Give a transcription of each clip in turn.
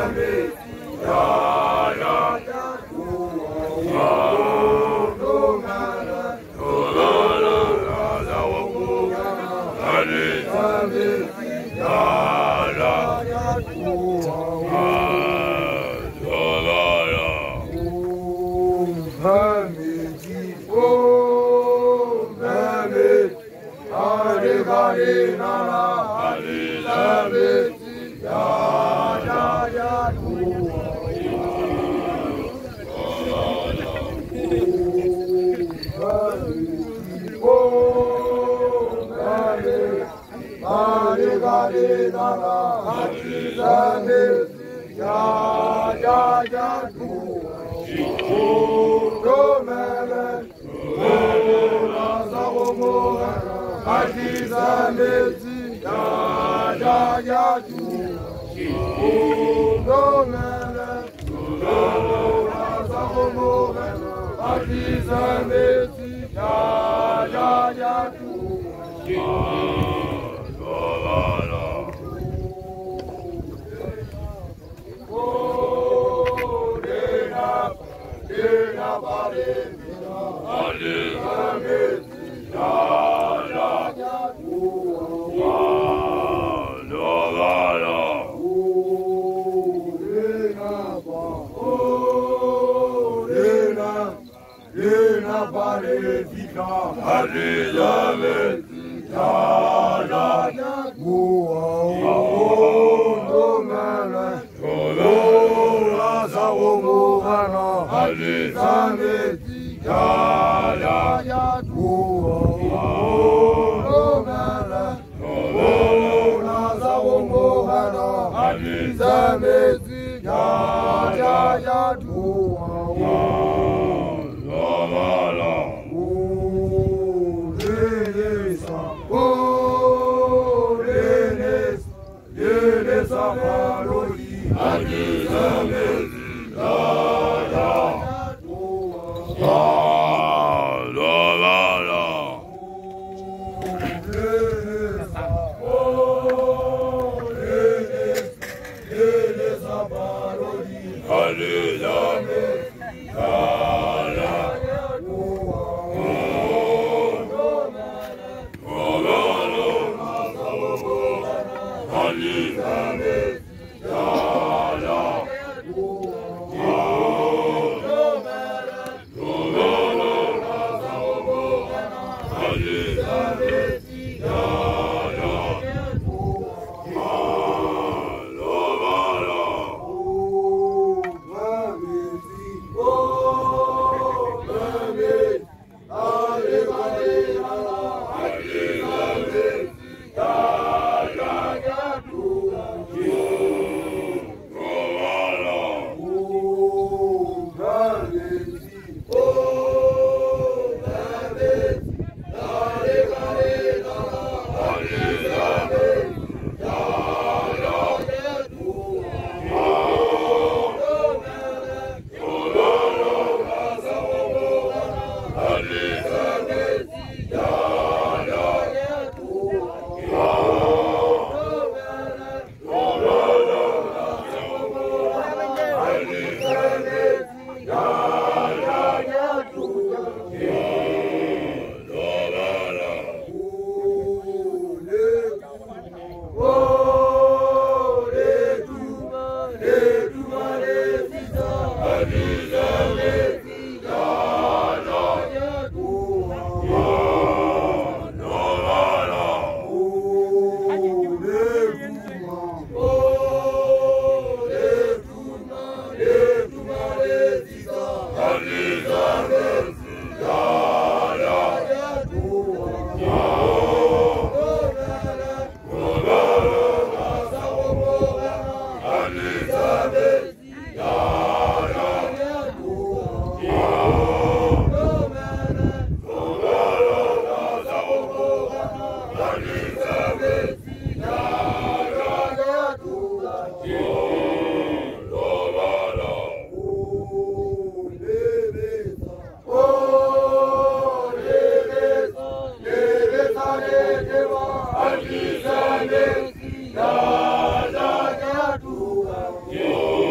Yeah.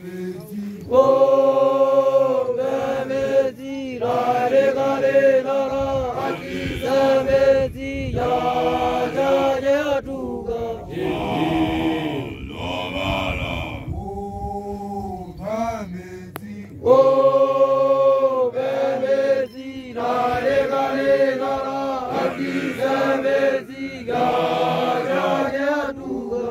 Oh, Bemezi, la re ga re la la, Bemezi, ya ya ya duga. Oh, Bemezi, la re ga re la la, Bemezi, ya ya ya duga.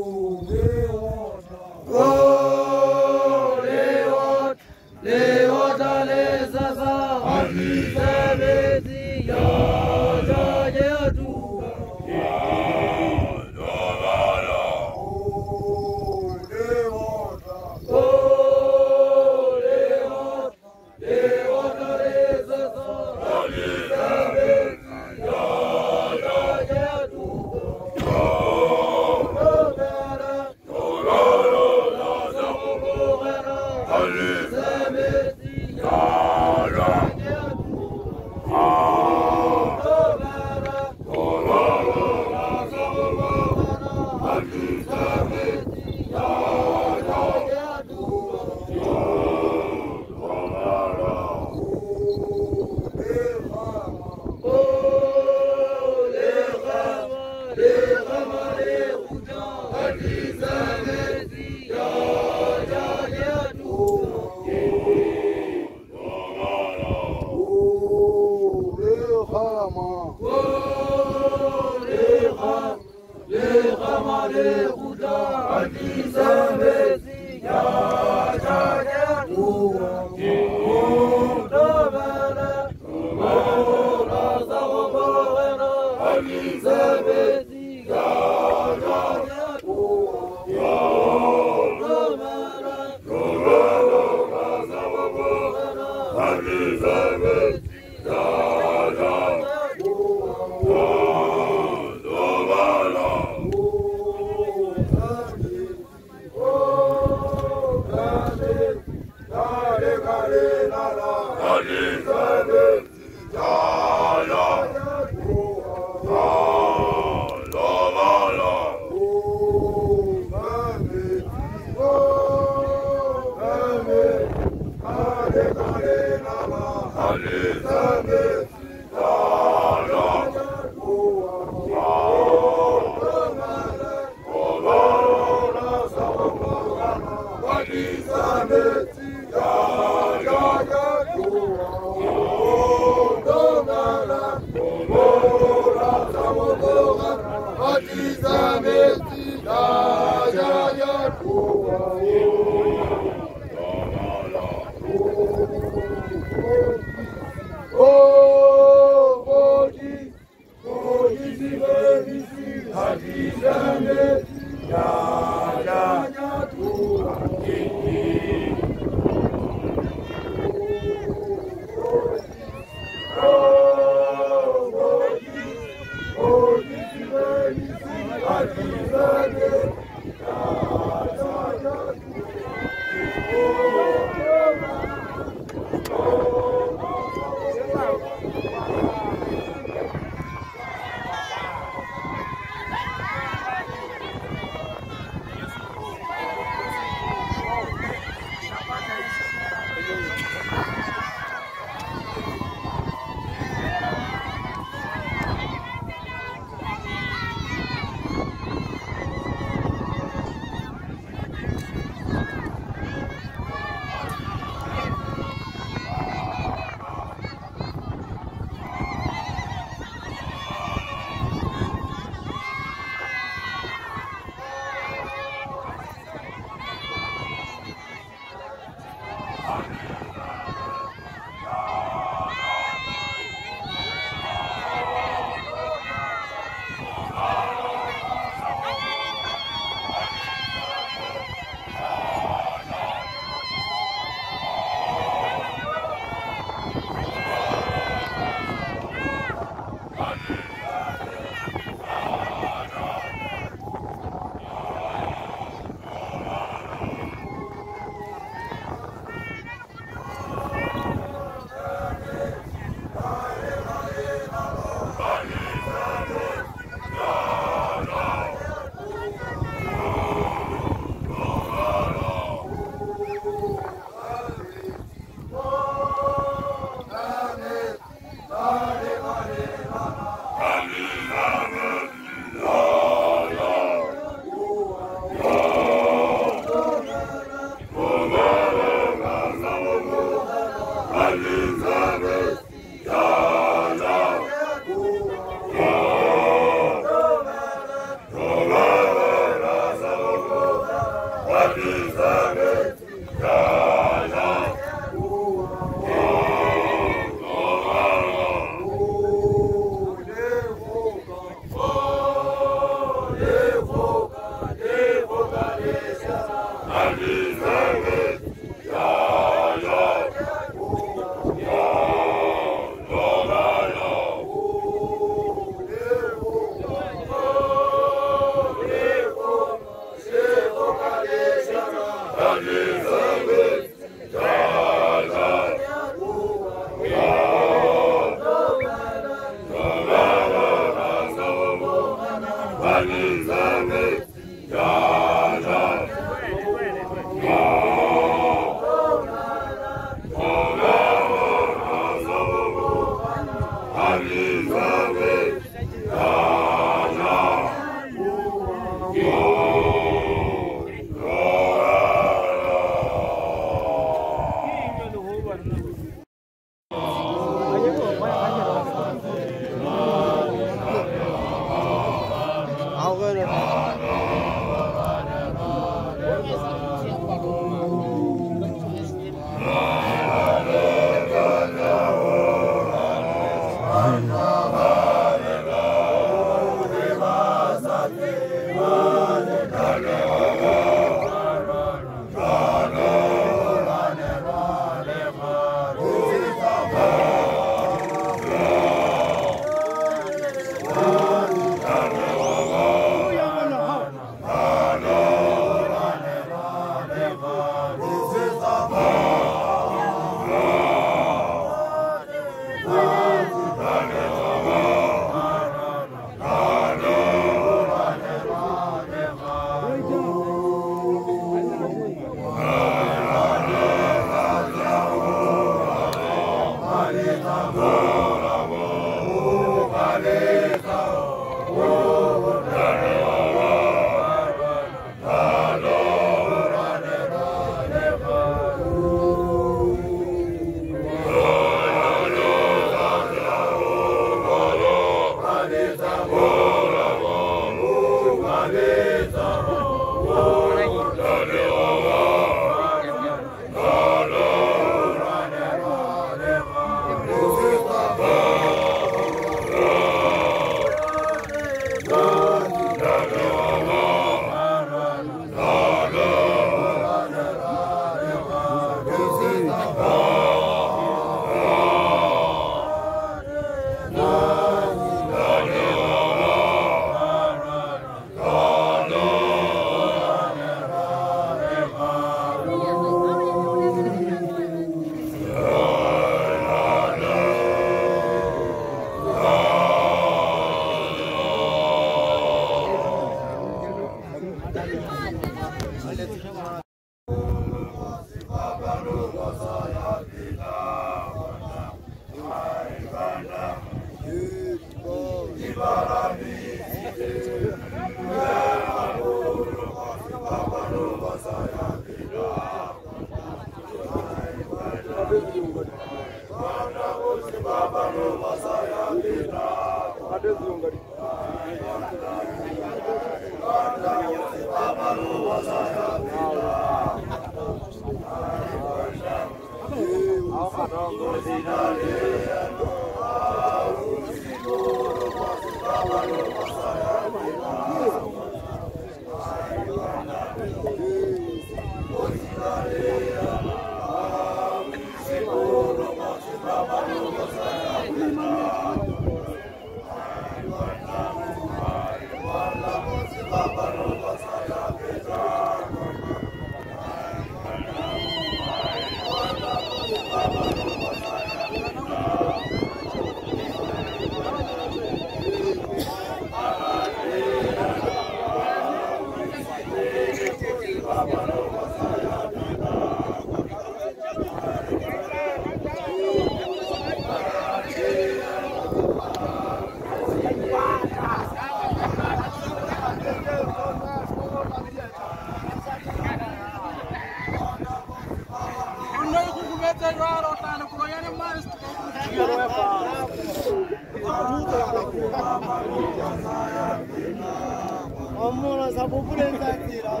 엄마는 사고 브랜드라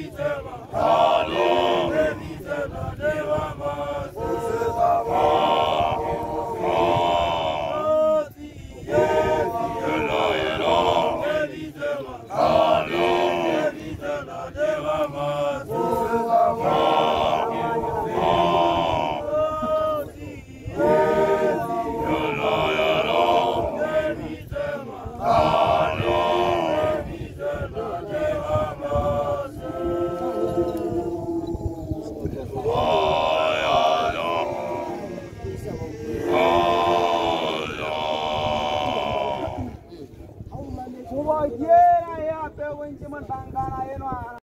Deva yena ya pe wenje mandangana eno ana.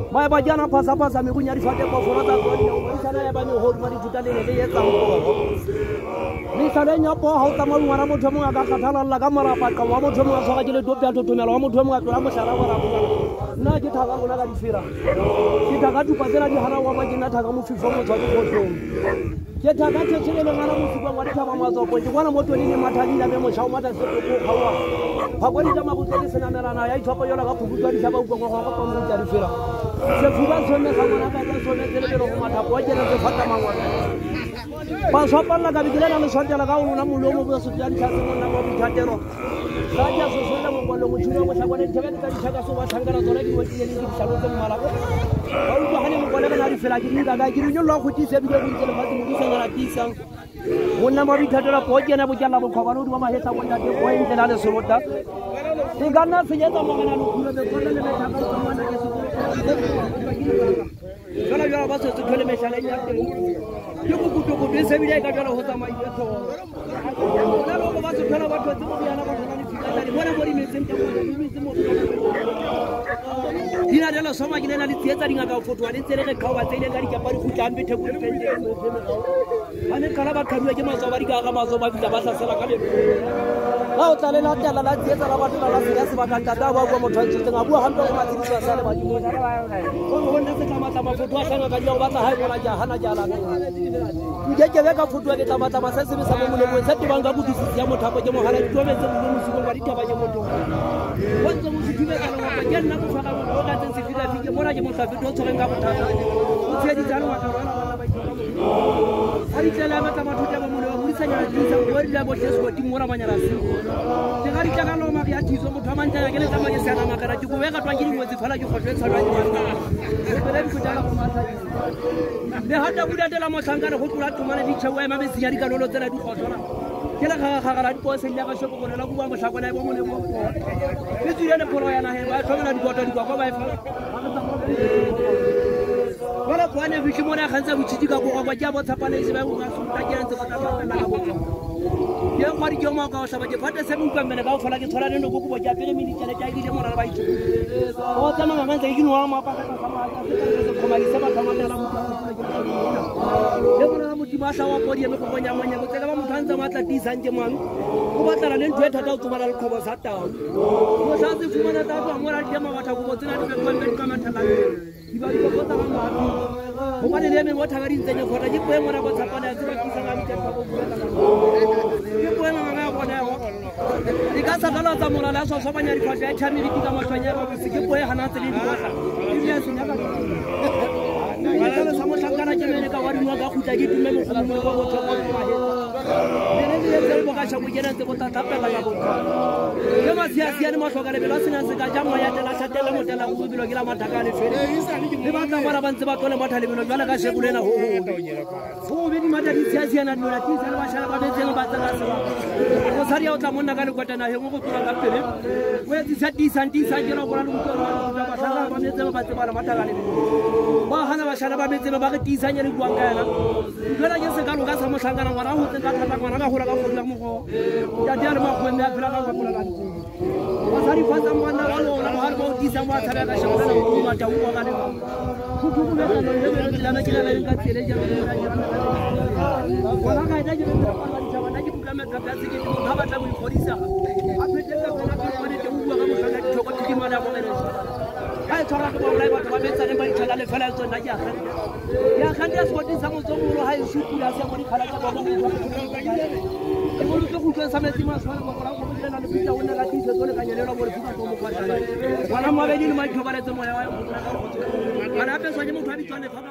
ba ba jana phasa me kunya di fate go fora tsa tsone o tsana ya ba me ho di thuta le ye tsa go ni sale nya po ha tsa mo ngwana motho mo ga kgathala la ka marapa ka wa motho mo ga tsoga ke le dopya totomela wa motho mo ga tlola mo sala wa ra nna ke thaga bona ka difira ke thaga tu patela di hana wa ma ke na thaga mo fifo mo tswa go tlong ke thaga tshele le ngana mo fifo wa di thaba ma tsopo ke bona motho ni mathadi la me mo tshao mata se go khawa ba go di tama go tsele sena merana ya ithopo yola ka phuputwa di thaba go go go go mo tsa difira se fuba tsone ga bona ka tsone tsele le go matha go ke le fata mangwa ba swapalla ka bidela le swatela ka ona molomo bo se tla dithatse mo nna mo dithatero ga ja so sola mo kwalo mo tshiro mo sa bona thebe ka ditshaka so ba thangana tsona di wetile le di tsalo tse mmala ba utlwa hane mo kwalo ka di fela ke dinga ka ke re nyollo go tise bile go tsela matsi mo di sengana tisang mo nna mo dithatela po ke na bo jala bo khaba lo di ba mahetsa mo ntate go entlela le sorota di ganna senyetsa mo kana lo khula be tsona le thaka tsa mona ke se kana jalo ba se tsole meshale nya teng ke go kutokuto se bile ka jalo ho tsamaile thola bona lo ba se thola ba thotse mo yana ba tsona le fika di bona mo di metseng ke mo di metse mo dina dela soma ke nena le tsietsa dinga ka fotwa le tsere ke kha ba tsele ka di ka pari khutla ambe theko le pente ane kala ba khaduwa ke matso ba di ka ga matso ba fitla ba sasela ka le ba o tla le la tala la tsietsa la batho la se ba ka tata ba go mo tshwantse tsa bua hampe go matsi sa sale ba di mo go nna se ka matla mafotwa tlanga ka jo ba tla hae bona ja hana jala ke be ka fotwa ke tla batla masese be sa mo molemo se te banga budisisi ya mothapo ke mo hala di tobetse mo musiko ba di taba ke motho wa tso mo sithibe ka lo ba ke nna go faka go ka tse se fita fike mona ke motho fito tshoreng ka bothata o tshedi tsana wa ka rona bana ba ithoka a di tsela ba tla mathuta ba mole ba buisanya di tsa go di la bo tse go timora manyala se ke ga di tla ka lo ma ya thiso motho a mantanya ke le tsa ke sana makara ke go bega twang ke dingwe tse fela ke go tsetsa ba di manga le di go tala go matha le hata budatela mo tlhankana go tlola thomane di tšhewe ema be sinya di ka lolo tsela di go tsona ke la ga di go se nya ga shoko go lela go ba mo tlhakwana ba mo le mo ke tsile le pholo ya nahe ba tlhomela di goto di go ba e fa wala kwane bi shimona khanza butshiti ka go go ja bo tshapane se ba go ga suta ke ntse go tla tla ka go ye khari ke mo ka o hlaba ke fata se mo kwamela ka o fola ke tshora le no go go ja pele mini tsela ja ile mona ba itse o tsama nganga ke no ma pa ka ka ma ka se ko ma se ba ka ma la mo le bona mo di ba sa wa podi me go gonya manya go tsela ba mo tshantsa matla tisang ke mang go batla le ntwe thata o tsoma la lekhobo sa tawo mo sa se fumana ta go mo ra di ma batla go tsena di be go me ka mathala di ba di go tsama ma go ba le me mo thaka di ntsenye fota di poe mo ra go tshapana ya tseba kisa ga ntse ka go bulela ke poe ma ga bona go di ka sa dala tsa mora la so so banya di khotla ya tshami di ka matshwanya ba se ke poe hana tse le di batla di ya senya ka wala sa mo tlhakana ke mene ka wa di wa ga khutla di tume mo go mo go tsoma ma he ne le tsela go ka tsha go kena tse go tata pela ka go ke ma sia ne mo hloka le bela sena se ka jamma ya tela tela mo tela go bilo ke la mathaka le fele le ba tla mara ba ntse ba tole mathale belo jala ka shekulena ho ho be di mata di sia na nna ti se le ba shala ba be tseng ba tsena se go saria o tla monna ka le kwatana he mo go tloga ka pele o ya di santi sa ke no bona le go tloga ba shala ba be tseng ba tseba la mathaka le ba hana ba shala ba be tseng ba ke tisanya le buang kana jela ke se ka lo ka sa mo hlangana ngwana ho tse ka thata ngwana ka hola ka go mo go ya dia le ma go nna phela ka go la ba sari fata mwana wa lo la ha bo tisa mo tsara ka shaka na go ma ta go ka le go go be ka le le la na ke la ka tsele ja le ra ja wala ka ida je le ka ba di tsaba na ke bula me ka ba se ke mo ba batla go ikgodisa a phete ka bona ke go ne ke bua ka mo ka di thoko di mala go le ha tsara go ba batho ba betsa le ba ithala le fela tsona ya khandi ya skodisa mo tsongolo ha e shukula se mo di khala tsa ba mo ke mo lo go tsa metsi ma tshwana go ra go dira le pitsa ona la tise tsone ka nyelelo mo re fika go mo kwatala wala mo ba di le ma thobaletse moya wa wala pe so je mo thabi tsone